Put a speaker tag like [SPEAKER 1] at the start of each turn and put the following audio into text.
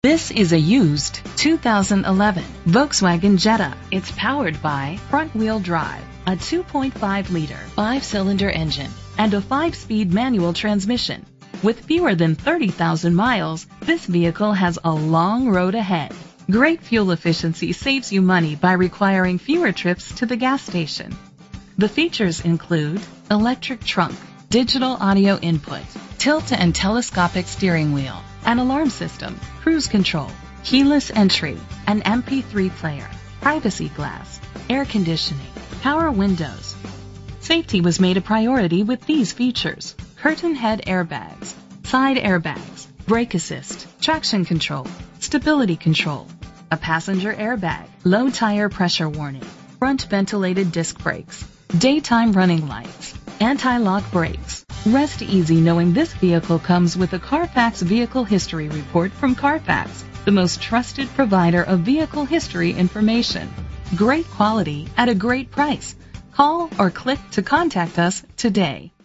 [SPEAKER 1] This is a used 2011 Volkswagen Jetta. It's powered by front-wheel drive, a 2.5-liter 5-cylinder engine, and a 5-speed manual transmission. With fewer than 30,000 miles, this vehicle has a long road ahead. Great fuel efficiency saves you money by requiring fewer trips to the gas station. The features include electric trunk, digital audio input, tilt and telescopic steering wheel, an alarm system, cruise control, keyless entry, an MP3 player, privacy glass, air conditioning, power windows. Safety was made a priority with these features: curtain head airbags, side airbags, brake assist, traction control, stability control, a passenger airbag, low tire pressure warning, front ventilated disc brakes, daytime running lights, anti-lock brakes. Rest easy knowing this vehicle comes with a Carfax Vehicle History Report from Carfax, the most trusted provider of vehicle history information. Great quality at a great price. Call or click to contact us today.